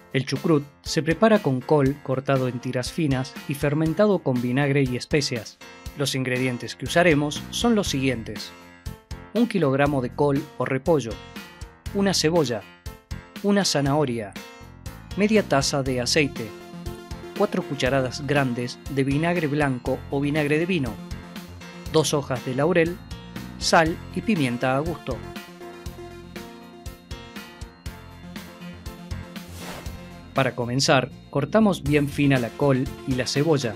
El chucrut se prepara con col cortado en tiras finas y fermentado con vinagre y especias. Los ingredientes que usaremos son los siguientes: 1 kilogramo de col o repollo, una cebolla, una zanahoria, media taza de aceite, 4 cucharadas grandes de vinagre blanco o vinagre de vino, 2 hojas de laurel, sal y pimienta a gusto. Para comenzar, cortamos bien fina la col y la cebolla.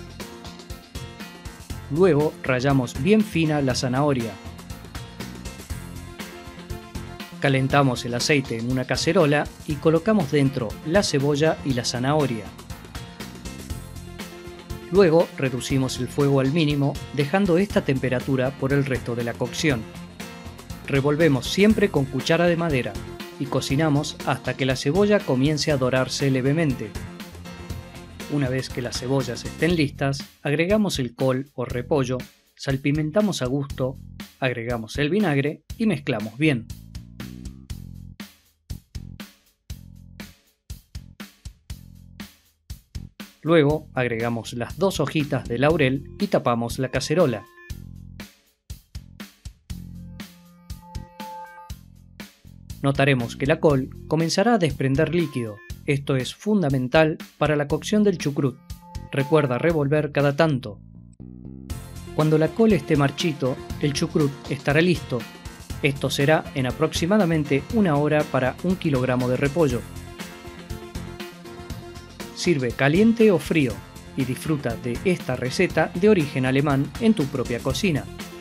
Luego rallamos bien fina la zanahoria. Calentamos el aceite en una cacerola y colocamos dentro la cebolla y la zanahoria. Luego reducimos el fuego al mínimo, dejando esta temperatura por el resto de la cocción. Revolvemos siempre con cuchara de madera y cocinamos hasta que la cebolla comience a dorarse levemente. Una vez que las cebollas estén listas, agregamos el col o repollo, salpimentamos a gusto, agregamos el vinagre y mezclamos bien. Luego agregamos las 2 hojitas de laurel y tapamos la cacerola. Notaremos que la col comenzará a desprender líquido. Esto es fundamental para la cocción del chucrut. Recuerda revolver cada tanto. Cuando la col esté marchito, el chucrut estará listo. Esto será en aproximadamente 1 hora para 1 kilogramo de repollo. Sirve caliente o frío y disfruta de esta receta de origen alemán en tu propia cocina.